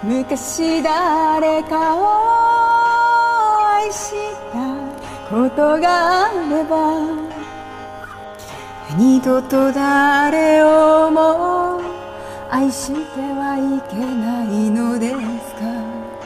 昔誰かを愛したことがあれば二度と誰をも愛してはいけないのですか。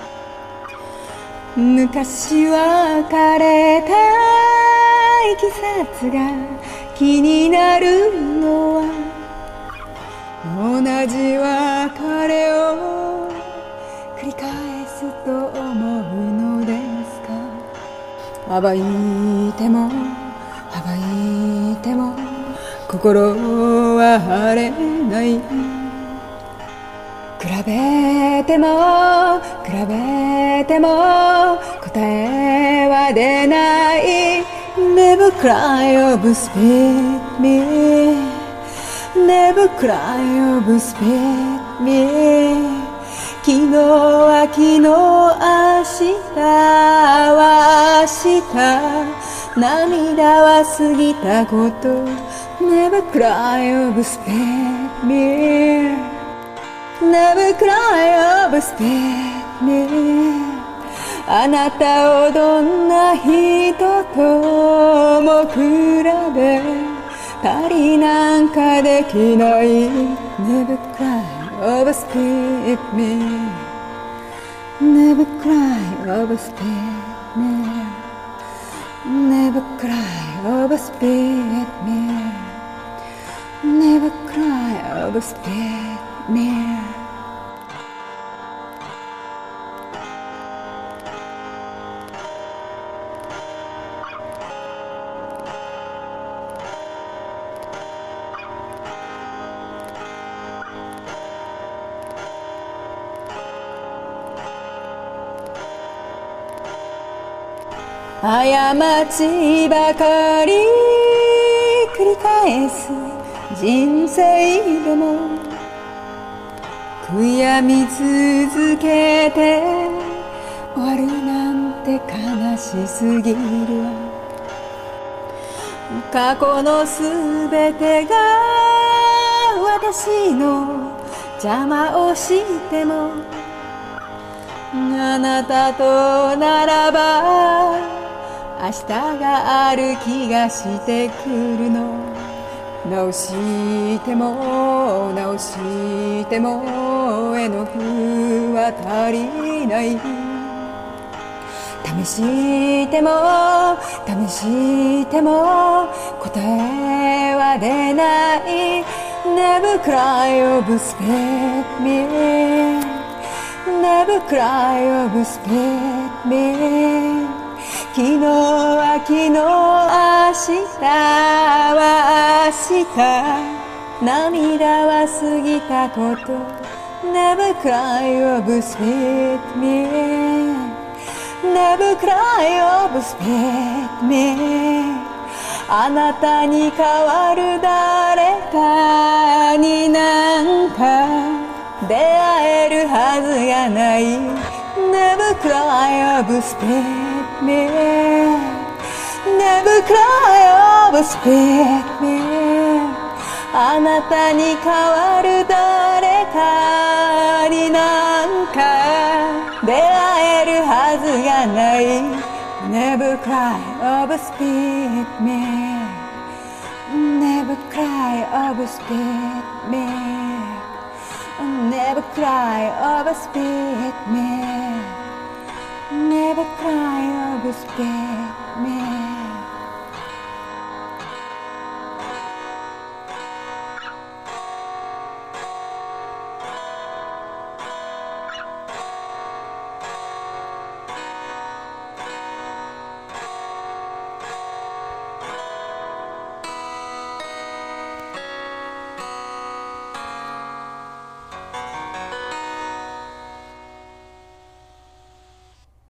昔別れたいきさつが気になるのは同じ別れを繰り返すと思うのですか。暴いても暴いても心は晴れない。比べても比べても答えは出ない。 Never cry over spit me Never cry over spit me 昨日は昨日明日は明日涙は過ぎたこと Never cry over spit me Never cry over spit me あなたをどんな人とも比べ足りなんかできない Never cry over spit me Never cry over spit me Never cry over spit me Never cry over spit me 過ちばかり繰り返す人生でも悔やみ続けて終わるなんて悲しすぎるわ。過去のすべてが私の邪魔をしてもあなたとならば明日がある気がしてくるの。直しても直しても絵の具は足りない。試しても試しても答えは出ない。 Never cry over spit me Never cry over spit me 昨日は昨日明日は明日涙は過ぎたこと Never cry over spit me Never cry over spit me あなたに代わる誰かになんか出会えるはずがない Never cry over spit me Never cry over spit me あなたに代わる誰かになんか出会えるはずがない Never cry over spit me Never cry over spit me Never cry over spit me Never cry over spit